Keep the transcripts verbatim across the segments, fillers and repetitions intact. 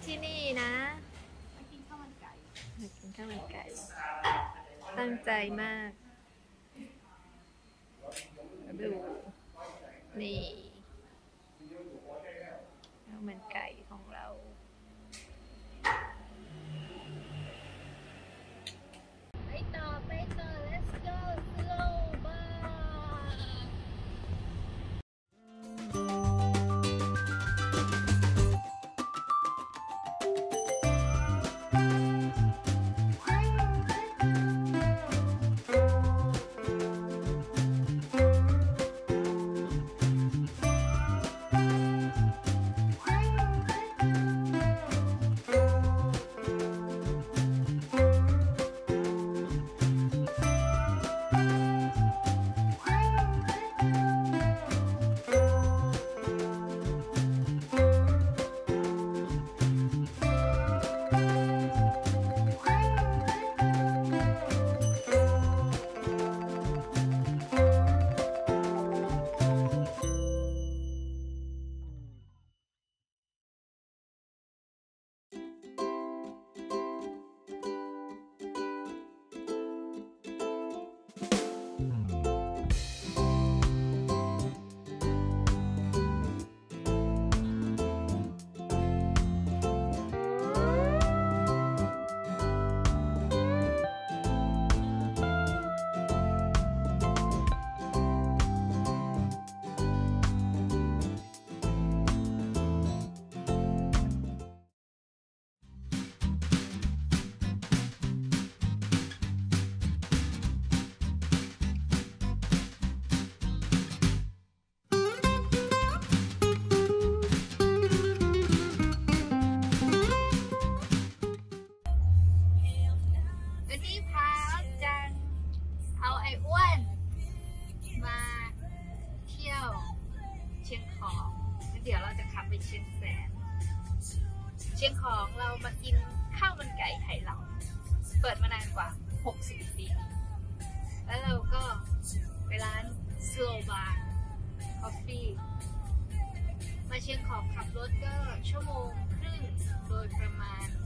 ที่นี่นะมากินข้าวมันไก่มากินข้าวมันไก่ตั้งใจมากดูนี่ข้าวมันไก่ของเราไปต่อไปต่อ let's go slow bar วันนี้พาจังเอาไอ้อ้วนมาเที่ยวเชียงของเดี๋ยวเราจะขับไปเชียงแสนเชียงของเรามากินข้าวมันไก่ไหหลำเปิดมานานกว่าหกสิบปีแล้วเราก็ไปร้าน Slow Bar Coffee มาเชียงของขับรถก็ชั่วโมงครึ่งโดยประมาณ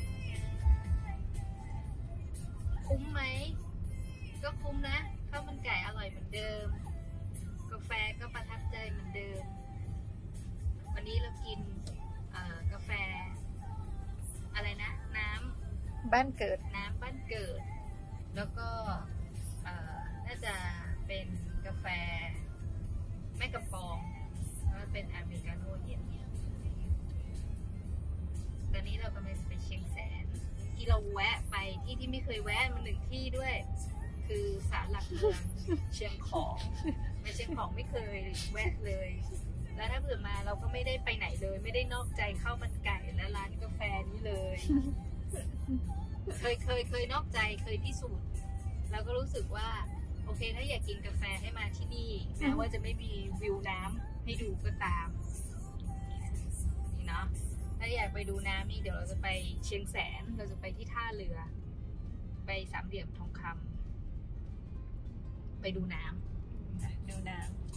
คุ้มไหมก็คุ้มนะข้าวมันไก่อร่อยเหมือนเดิมกาแฟก็ประทับใจเหมือนเดิมวันนี้เรากินกาแฟอะไรนะน้ำบ้านเกิดน้ำบ้านเกิดแล้วก็น่าจะเป็นกาแฟแม่กำปองแล้วเป็นอเมริกาโน่เย็นตอนนี้เรากำลังจะไปเชียงแสนที่เราแวะไปที่ที่ไม่เคยแวะมาหนึ่งที่ด้วยคือศาลหลักเมืองเชียงของในเชียงของไม่เคยแวะเลยแล้วถ้าเผื่อมาเราก็ไม่ได้ไปไหนเลยไม่ได้นอกใจข้าวมันไก่และร้านกาแฟนี้เลยเคยเคยเคยนอกใจเคยพิสูจน์แล้วก็รู้สึกว่าโอเคถ้าอยากกินกาแฟให้มาที่นี่แม้ว่าจะไม่มีวิวน้ำให้ดูก็ตามนี่เนาะถ้าอยากไปดูน้ำนี่เดี๋ยวเราจะไปเชียงแสนเราจะไปที่ท่าเรือไปสามเหลี่ยมทองคำไปดูน้ำดูน้ำ